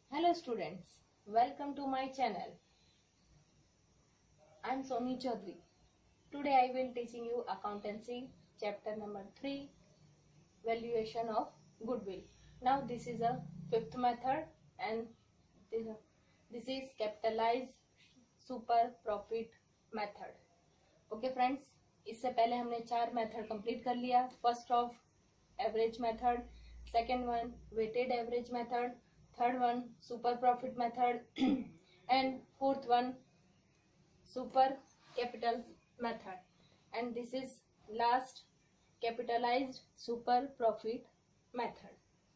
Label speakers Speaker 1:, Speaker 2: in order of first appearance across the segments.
Speaker 1: Hello students, welcome to my channel. I am Somi Chaudhary. Today I will teaching you accountancy chapter number 3, valuation of goodwill. Now this is a fifth method and this is capitalized super profit method. Okay friends, इससे पहले हमने 4 method complete कर लिया. First of average method, second one weighted average method, third one super profit method and fourth one super capital method, and this is last capitalized super profit method.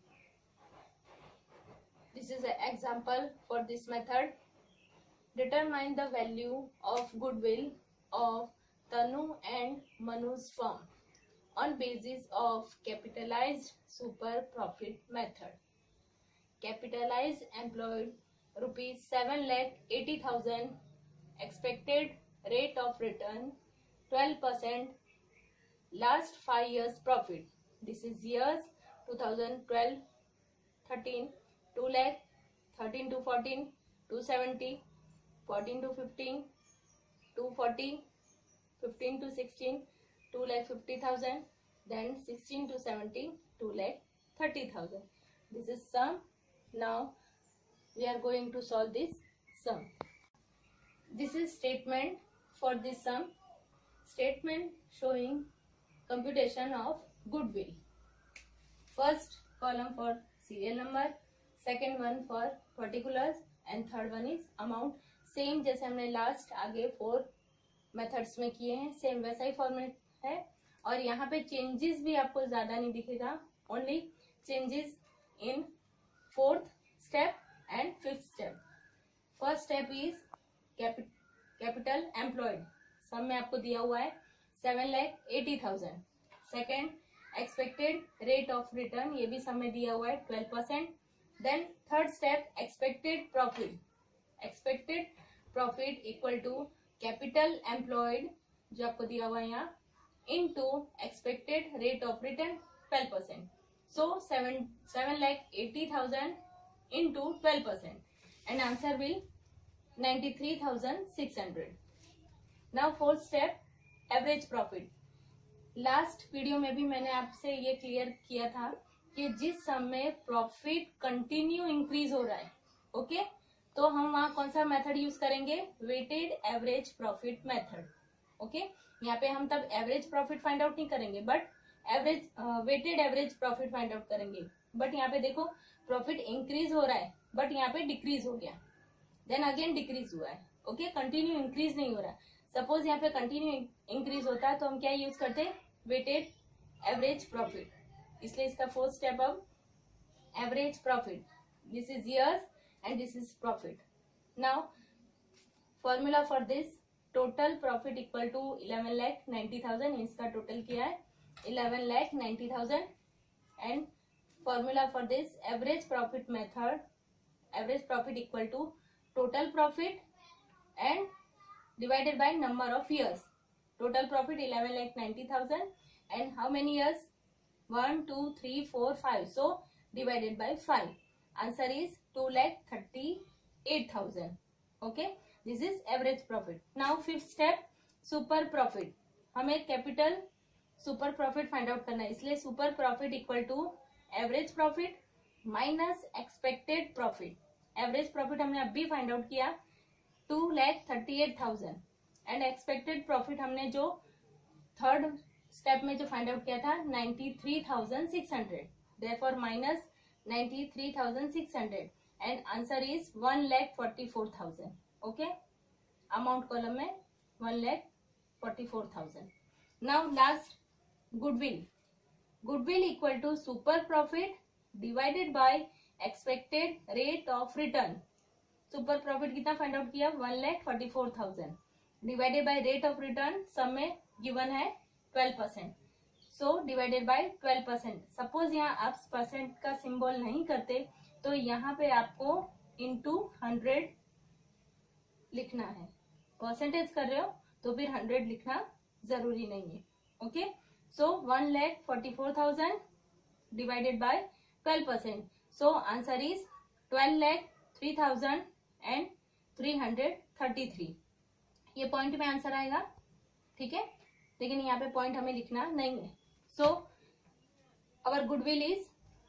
Speaker 1: This is an example for this method. Determine the value of goodwill of Tanu and Manu's firm on basis of capitalized super profit method. Capitalized employed rupees 7,80,000, expected rate of return 12%, last 5 years profit. This is years 2012, 13, 2 lakh, 13 to 14, 270, 14 to 15, 240, 15 to 16, 2,50,000, then 16 to 17, 2,30,000. This is sum. Now we are going to solve this sum. This is statement for this sum. Statement showing computation of goodwill. First column for serial number, second one for particulars and third one is amount. Same जैसे हमने last आगे 4 methods में किए हैं, same वैसा ही format है. और यहाँ पे चेंजेस भी आपको ज्यादा नहीं दिखेगा, only changes in fourth step and fifth step. First step is capital employed. Sum में आपको दिया हुआ है 7,80,000. Second, expected rate of return, ये भी सम में दिया हुआ है 12%. Then third step, expected profit. Expected profit equal to capital employed जो आपको दिया हुआ है यहाँ into expected rate of return 12%. So 7,80,000 into 12%, and answer will 93,600. Now fourth step, average profit. Last video में भी मैंने आपसे ये क्लियर किया था कि जिस सम में प्रॉफिट कंटिन्यू इंक्रीज हो रहा है, ओके, तो हम वहां कौन सा मेथड यूज करेंगे? Weighted average profit method. Okay, यहाँ पे हम तब एवरेज प्रॉफिट फाइंड आउट नहीं करेंगे, but average weighted average profit find out करेंगे. बट यहाँ पे देखो प्रॉफिट इंक्रीज हो रहा है, बट यहाँ पे डिक्रीज हो गया, देन अगेन डिक्रीज हुआ है. ओके, कंटिन्यू इंक्रीज नहीं हो रहा. सपोज यहाँ पे कंटिन्यू इंक्रीज होता है तो हम क्या यूज करते? Weighted average profit. इसलिए इसका फोर्थ स्टेप अब average profit. This is years and this is profit. Now formula for this, total profit equal to 11,90,000. इसका टोटल किया है 11,90,000. and formula for this average profit method, average profit equal to total profit and divided by number of years. Total profit 11,90,000 and how many years? 1, 2, 3, 4, 5. So divided by 5. Answer is 2,38,000. Okay, this is average profit. Now fifth step, super profit. हमें capital super profit find out करना है, इसलिए super profit equal to average profit minus expected profit. Average profit हमने अभी find out किया 2,38,000 and expected profit हमने जो third step में जो फाइंड आउट किया था 93,600. Therefore minus 93,600 and answer is 1,44,000. Okay, amount column में 1,44,000. Now last, goodwill. Goodwill equal to super profit divided by expected rate of return. Super profit कितना find out किया? 1,44,000 divided by rate of return. सम में given है 12%. So divided by 12%. Suppose यहाँ आप percent का symbol नहीं करते तो यहाँ पे आपको into 100 लिखना है. परसेंटेज कर रहे हो तो फिर 100 लिखना जरूरी नहीं है. Okay, so 1,44,000 divided by 12%. So answer is 12 3333 ये पॉइंट में आंसर आएगा, ठीक है। लेकिन यहाँ पे पॉइंट हमें लिखना नहीं है। So our goodwill is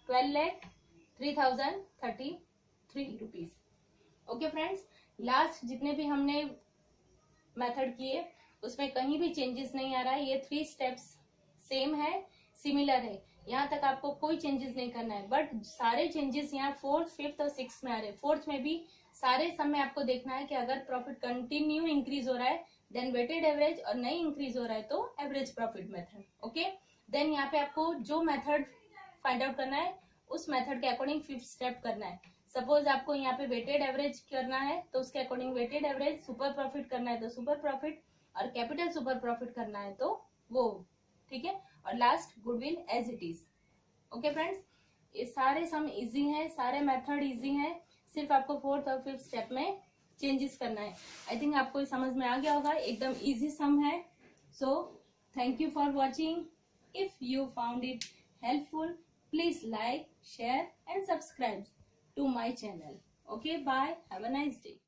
Speaker 1: 12,03,033 rupees. Okay friends, last जितने भी हमने मेथड किए उसमें कहीं भी चेंजेस नहीं आ रहा है। ये 3 स्टेप्स सेम है, सिमिलर है, यहाँ तक आपको कोई चेंजेस नहीं करना है। बट सारे चेंजेस यहाँ 4th, 5th और 6th में आ रहे हैं। 4th में भी सारे सम में आपको देखना है कि अगर प्रॉफिट कंटिन्यू इंक्रीज हो रहा है देन वेटेड एवरेज, और नहीं इंक्रीज हो रहा है तो average profit method. Okay, then यहाँ पे आपको जो मेथड फाइंड आउट करना है उस मेथड के अकॉर्डिंग 5th स्टेप करना है। सपोज आपको यहाँ पे वेटेड एवरेज करना है तो उसके according weighted average, super profit करना है तो सुपर प्रॉफिट, और कैपिटल सुपर प्रॉफिट करना है तो वो, ठीक है। और last goodwill as it is. Okay friends, ये सारे सम इजी हैं, सारे मेथड इजी हैं, सिर्फ आपको 4th और 5th स्टेप में चेंजेस करना है। आई थिंक आपको समझ में आ गया होगा, एकदम इजी सम है। So thank you for watching. If you found it helpful, please like, share and subscribe to my channel. Okay, bye. Have a nice day.